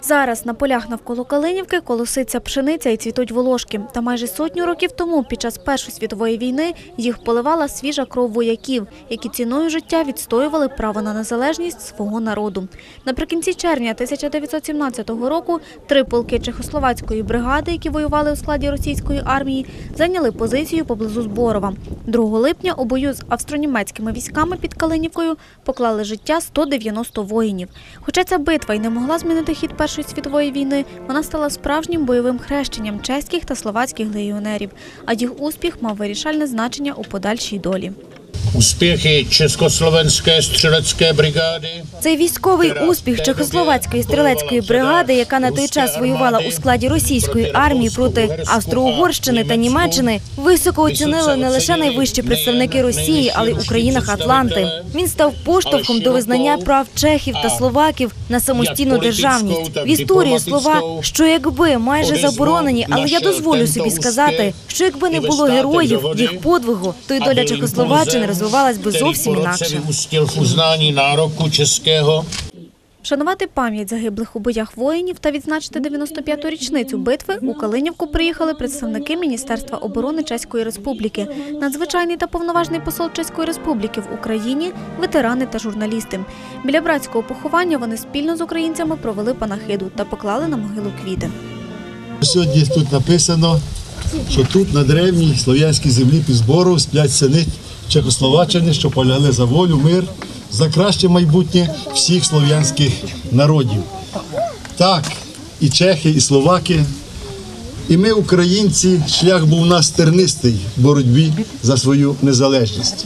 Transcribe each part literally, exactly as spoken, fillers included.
Зараз на полях навколо Калинівки колоситься пшениця і цвітуть волошки. Та майже сотню років тому, під час Першої світової війни, їх поливала свіжа кров вояків, які ціною життя відстоювали право на незалежність свого народу. Наприкінці червня тисяча дев'ятсот сімнадцятого року три полки Чехословацької бригади, які воювали у складі російської армії, зайняли позицію поблизу Зборова. другого липня у бою з австро-німецькими військами під Калинівкою поклали життя сто дев'яносто воїнів. Хоча ця битва й не могла змінити хід Першої світової війни, вона стала справжнім бойовим хрещенням чеських та словацьких легіонерів, а їх успіх мав вирішальне значення у подальшій долі. Успіхи Československé стрілецької бригади. Цей військовий успіх Чехословацької стрілецької бригади, яка на той час воювала у складі російської армії проти Австро-Угорщини та Німеччини, високо оцінили не лише найвищі представники Росії, але й у країнах Атланти. Він став поштовхом до визнання прав чехів та словаків на самостійну державність. В історії слова «що якби» майже заборонені, але я дозволю собі сказати, що якби не було героїв, їх подвигу, то й доля Чехословаччини розвивалась би зовсім інакше. Вшанувати пам'ять загиблих у боях воїнів та відзначити дев'яносто п'яту річницю битви у Калинівку приїхали представники Міністерства оборони Чеської Республіки, надзвичайний та повноважний посол Чеської Республіки в Україні, ветерани та журналісти. Біля братського поховання вони спільно з українцями провели панахиду та поклали на могилу квіти. Сьогодні тут написано, що тут на древній слов'янській землі під Збором сплять сини Чехословаччини, що полягли за волю, мир, за краще майбутнє всіх слов'янських народів. Так, і чехи, і словаки, і ми, українці, шлях був у нас тернистий в боротьбі за свою незалежність.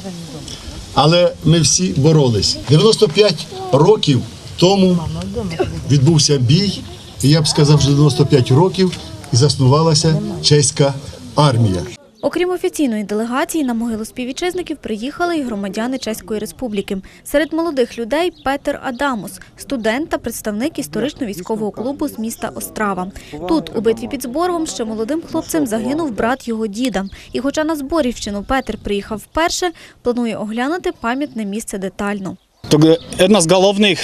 Але ми всі боролись. дев'яносто п'ять років тому відбувся бій, і я б сказав, що дев'яносто п'ять років і заснувалася чеська армія. Окрім офіційної делегації, на могилу співвітчизників приїхали і громадяни Чеської Республіки. Серед молодих людей Петер Адамус, студент та представник історично-військового клубу з міста Острава. Тут, у битві під Зборовом, ще молодим хлопцем загинув брат його діда. І хоча на Зборівщину Петер приїхав вперше, планує оглянути пам'ятне місце детально. Jedna z головних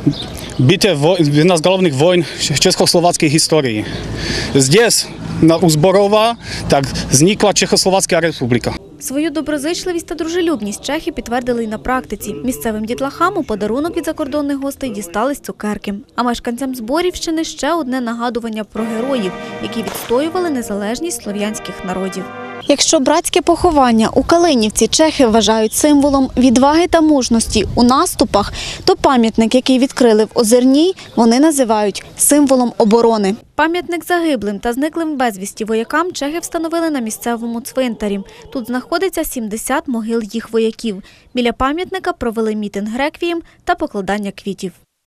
битв, jedna z головних війн чехословацької історії. Здесь, у Зборова, так зникла Чехословацька республіка. Свою доброзичливість та дружелюбність чехи підтвердили й на практиці. Місцевим дітлахам у подарунок від закордонних гостей дістались цукерки. А мешканцям Зборівщини ще одне нагадування про героїв, які відстоювали незалежність слов'янських народів. Якщо братське поховання у Калинівці чехи вважають символом відваги та мужності у наступах, то пам'ятник, який відкрили в Озерній, вони називають символом оборони. Пам'ятник загиблим та зниклим безвісті воякам чехи встановили на місцевому цвинтарі. Тут знаходиться сімдесят могил їх вояків. Біля пам'ятника провели мітинг реквієм та покладання квітів.